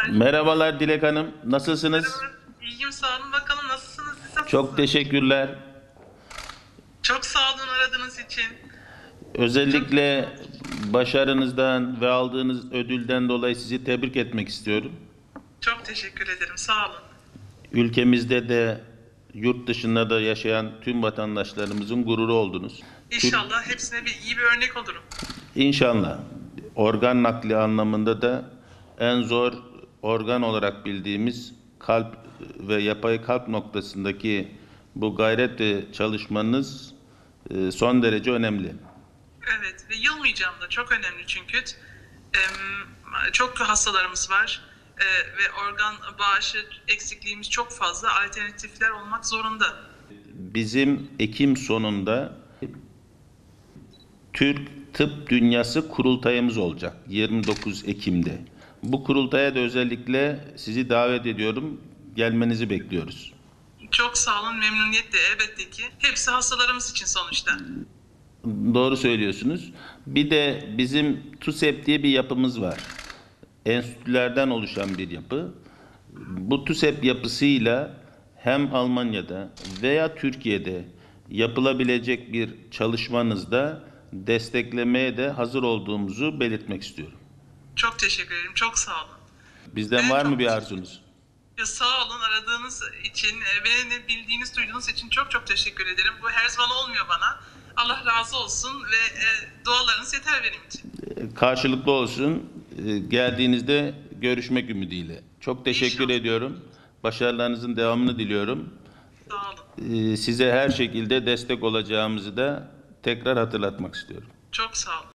Merhabalar Dilek Hanım, nasılsınız? Merhaba. İyiyim, sağ olun. Bakalım nasılsınız? Siz Çok nasılsınız? teşekkürler. Çok sağ olun aradığınız için. Çok Özellikle başarınızdan ve aldığınız ödülden dolayı sizi tebrik etmek istiyorum. çok teşekkür ederim. Sağ olun. Ülkemizde de yurt dışında da yaşayan tüm vatandaşlarımızın gururu oldunuz. İnşallah hepsine iyi bir örnek olurum. İnşallah organ nakli anlamında da en zor organ olarak bildiğimiz kalp ve yapay kalp noktasındaki bu gayret ve çalışmanız son derece önemli. Evet ve yılmayacağım da çok önemli çünkü. Çok hastalarımız var ve organ bağışı eksikliğimiz çok fazla. Alternatifler olmak zorunda. Bizim Ekim sonunda Türk Tıp Dünyası kurultayımız olacak 29 Ekim'de. Bu kurultaya da özellikle sizi davet ediyorum. Gelmenizi bekliyoruz. Çok sağ olun, memnuniyetle elbette ki. Hepsi hastalarımız için sonuçta. Doğru söylüyorsunuz. Bir de bizim TUSEP diye bir yapımız var. Enstitülerden oluşan bir yapı. Bu TUSEP yapısıyla hem Almanya'da veya Türkiye'de yapılabilecek bir çalışmanızda desteklemeye de hazır olduğumuzu belirtmek istiyorum. Çok teşekkür ederim. Çok sağ olun. Bizden Ben var çok mı bir arzunuz? Ya sağ olun aradığınız için ve ne bildiğiniz, duyduğunuz için çok çok teşekkür ederim. Bu her zaman olmuyor bana. Allah razı olsun ve dualarınız yeter benim için. Karşılıklı olsun. Geldiğinizde görüşmek ümidiyle. Çok teşekkür İnşallah. ediyorum. Başarılarınızın devamını diliyorum. Sağ olun. Size her şekilde destek olacağımızı da tekrar hatırlatmak istiyorum. Çok sağ olun.